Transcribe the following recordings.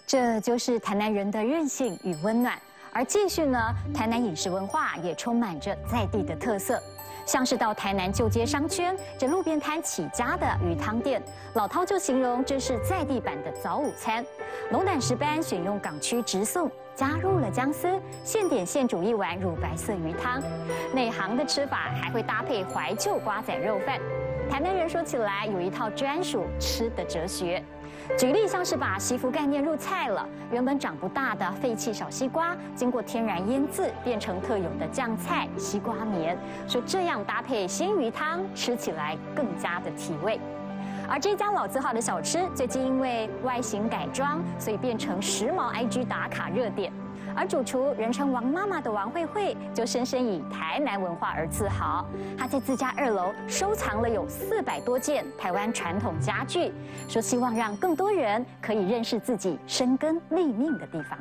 这就是台南人的韧性与温暖。而继续呢，台南饮食文化也充满着在地的特色，像是到台南旧街商圈这路边摊起家的鱼汤店，老饕就形容这是在地版的早午餐。龙胆石斑选用港区直送，加入了姜丝，现点现煮一碗乳白色鱼汤。内行的吃法还会搭配怀旧瓜仔肉饭。台南人说起来有一套专属吃的哲学。举例像是把西服概念入菜了，原本长不大的废弃小西瓜，经过天然腌制，变成特有的酱菜西瓜棉，说这样搭配鲜鱼汤，吃起来更加的提味。而这家老字号的小吃，最近因为外形改装，所以变成时髦 IG 打卡热点。而主厨人称王妈妈的王慧慧，就深深以台南文化而自豪。她在自家2楼收藏了有400多件台湾传统家具，说希望让更多人可以认识自己生根立命的地方。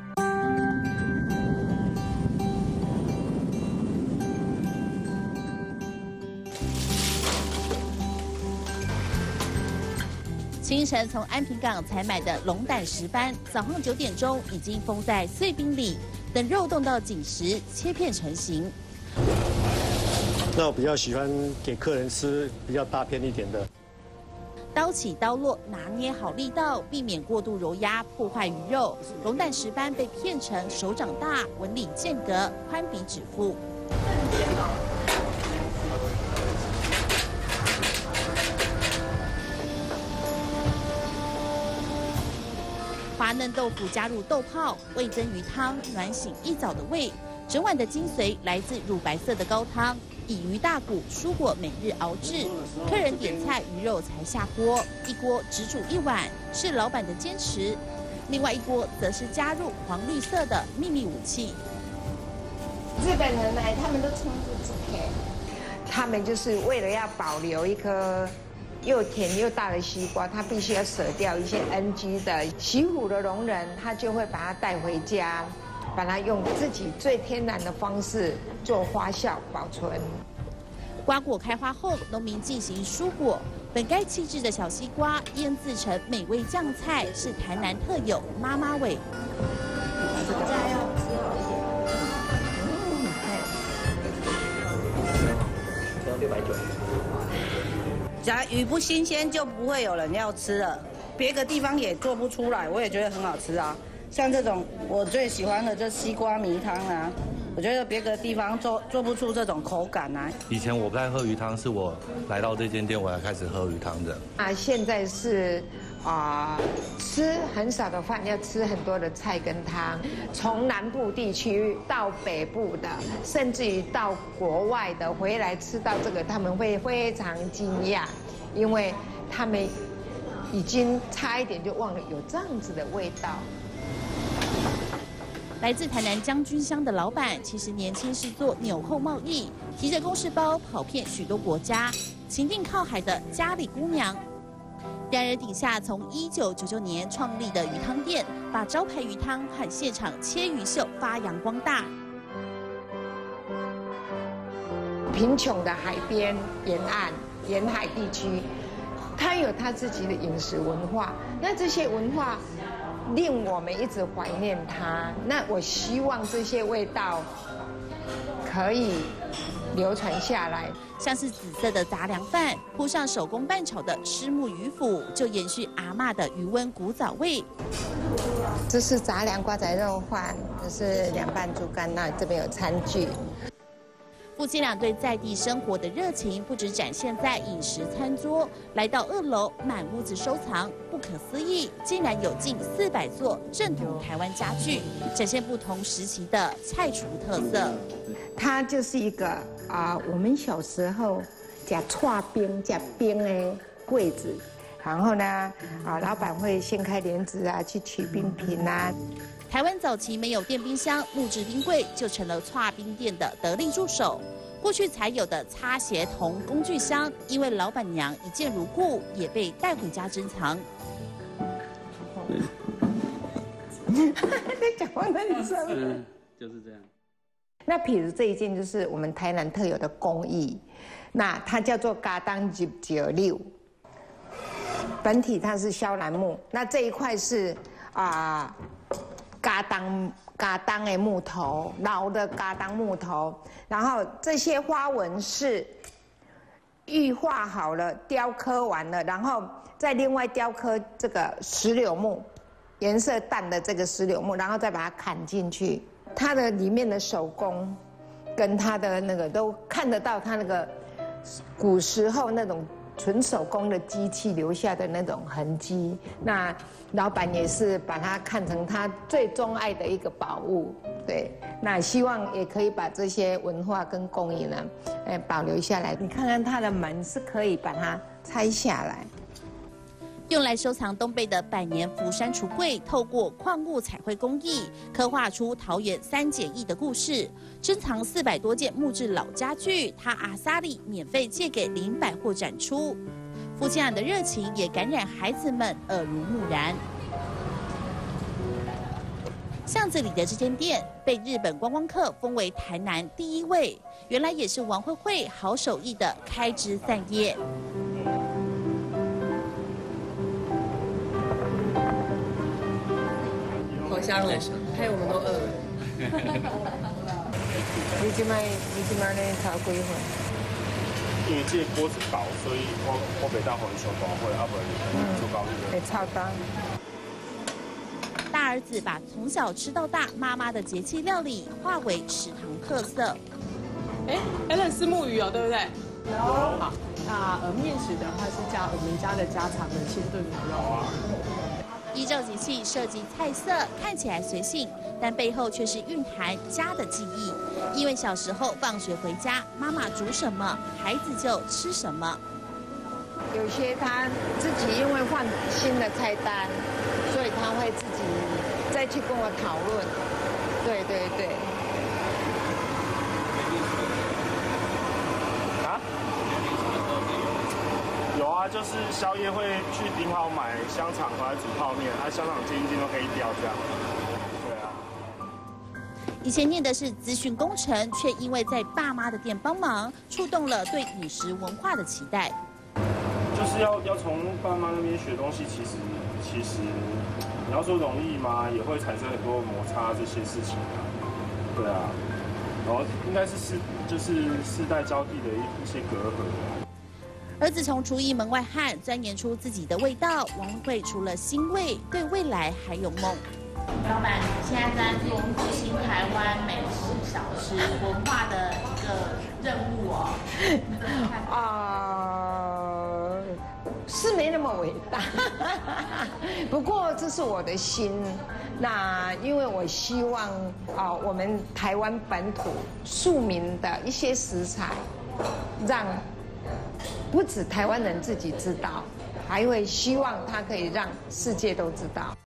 清晨从安平港采买的龙胆石斑，早上9点钟已经封在碎冰里，等肉冻到紧实，切片成型。 那我比较喜欢给客人吃比较大片一点的。 刀起刀落，拿捏好力道，避免过度揉压破坏鱼肉。龙胆石斑被片成手掌大、纹理间隔、宽比指腹。滑嫩豆腐加入豆泡，味增鱼汤，暖醒一早的胃。整碗的精髓来自乳白色的高汤，以鱼大骨、蔬果每日熬制。客人点菜，鱼肉才下锅，一锅只煮1碗，是老板的坚持。另外一锅则是加入黄绿色的秘密武器。 日本人来，他们都称之自黑，他们就是为了要保留一颗又甜又大的西瓜，他必须要舍掉一些 NG 的。习武的农人，他就会把它带回家，把它用自己最天然的方式做发酵保存。 瓜果开花后，农民进行蔬果。本该弃置的小西瓜腌制成美味酱菜，是台南特有妈妈味。 这个要吃好一点。 假如鱼不新鲜，就不会有人要吃了。别个地方也做不出来，我也觉得很好吃啊。像这种我最喜欢的就是西瓜米汤啊，我觉得别个地方做不出这种口感啊。 以前我不太喝鱼汤，是我来到这间店我才开始喝鱼汤的。 现在是吃很少的饭，要吃很多的菜跟汤。从南部地区到北部的，甚至于到国外的回来吃到这个，他们会非常惊讶，因为他们已经差一点就忘了有这样子的味道。 来自台南将军乡的老板，其实年轻是做纽扣贸易，提着公事包跑遍许多国家。情定靠海的家里姑娘。2人顶下从1999年创立的鱼汤店，把招牌鱼汤和现场切鱼秀发扬光大。 贫穷的海边、沿岸、沿海地区，它有它自己的饮食文化，那这些文化令我们一直怀念它。那我希望这些味道可以流传下来。 像是紫色的杂粮饭，铺上手工拌炒的虱目鱼腐，就延续阿嬷的余温古早味。 这是杂粮瓜仔肉饭，这是凉拌猪肝，那这边有餐具。 夫妻俩对在地生活的热情，不只展现在饮食餐桌，来到2楼，满屋子收藏，不可思议，竟然有近400座正统台湾家具，展现不同时期的菜厨特色。 它就是一个我们小时候夹串冰、夹冰的柜子，然后呢，老板会掀开帘子去取冰品啊。 台湾早期没有电冰箱，木质冰柜就成了剉冰店的得力助手。过去才有的擦鞋童工具箱，因为老板娘一见如故，也被带回家珍藏。 你讲话很深。 就是这样。 那比如这一件就是我们台南特有的工艺，那它叫做嘎当96，本体它是萧兰木，那这一块是嘎当的木头，老的嘎当木头，然后这些花纹是玉画好了，雕刻完了，然后再另外雕刻这个石榴木，颜色淡的这个石榴木，然后再把它砍进去。它的里面的手工，跟它的那个都看得到，它那个古时候那种纯手工的机器留下的那种痕迹。那老板也是把它看成他最钟爱的一个宝物。对，那希望也可以把这些文化跟工艺呢，保留下来。你看看它的门是可以把它拆下来。 用来收藏东贝的百年福山橱柜，透过矿物彩绘工艺，刻画出桃园3结义的故事。珍藏400多件木质老家具，他阿萨里免费借给林百货展出。夫妻俩的热情也感染孩子们耳濡目染。巷子里的这间店被日本观光客封为台南第1位，原来也是王慧慧好手艺的开枝散叶。 好香哦，害我们都饿了。 你今麦咧炒几份？ 因为这个锅子薄，所以我袂当互伊伤大火，啊不就高一点。 会炒单。 大儿子把从小吃到大妈妈的节气料理化为食堂特色。 Allen 是木鱼哦，对不对？好，那面食的话是加我们家的家常的清炖牛肉。 依照节气设计菜色，看起来随性，但背后却是蕴含家的记忆。因为小时候放学回家，妈妈煮什么，孩子就吃什么。 有些他自己因为换新的菜单，所以他会自己再去跟我讨论。对对对。 有啊，就是宵夜会去顶好买香肠回来煮泡面，香肠斤斤都可以掉这样。对啊。 以前念的是资讯工程，却因为在爸妈的店帮忙，触动了对饮食文化的期待。 就是要从爸妈那边学东西，其实你要说容易吗？也会产生很多摩擦这些事情啊。对啊。然后应该是世代交替的一些隔阂。 儿子从厨艺门外汉钻研出自己的味道，王慧除了欣慰，对未来还有梦。老板现在在做复兴台湾美食小吃文化的一个任务哦。 是没那么伟大，不过这是我的心。那因为我希望我们台湾本土庶民的一些食材，让不止台湾人自己知道，还会希望它可以让世界都知道。